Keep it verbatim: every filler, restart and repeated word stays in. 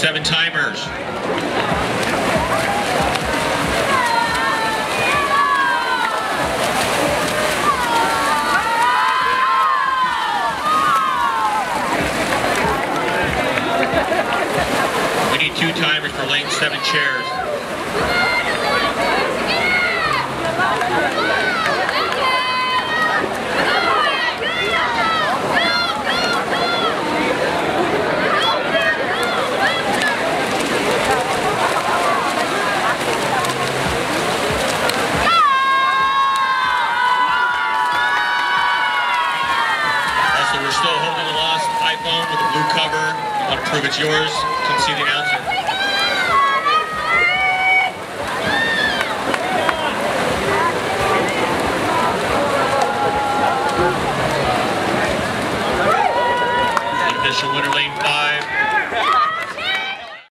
Seven timers. We need two timers for lane seven chairs. We're still holding the lost iPhone with a blue cover. You want to prove it's yours? Come see the announcer. The official winner, lane five.